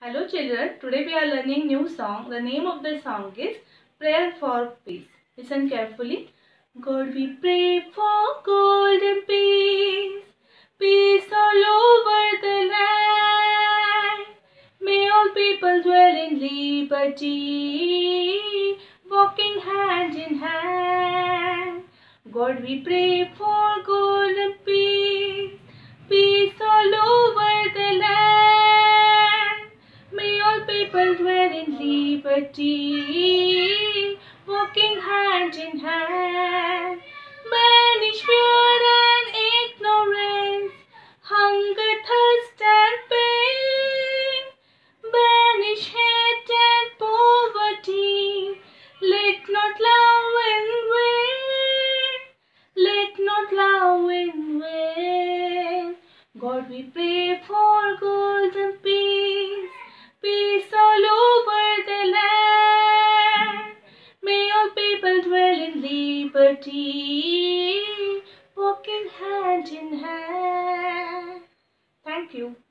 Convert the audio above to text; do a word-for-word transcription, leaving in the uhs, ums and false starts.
Hello children, today we are learning new song. The name of the song is Prayer for Peace. Listen carefully. God, we pray for golden peace, peace all over the land. May all people dwell in liberty, walking hand in hand. God, we pray for golden peace, peace all over the land. May all people dwell in liberty, walking hand in hand. Banish fear and ignorance, hunger, thirst and pain. Banish hate and poverty, let not love in vain. Let not love in vain. God, we pray for golden peace, peace all over the land. May all people dwell in liberty, walking hand in hand. Thank you.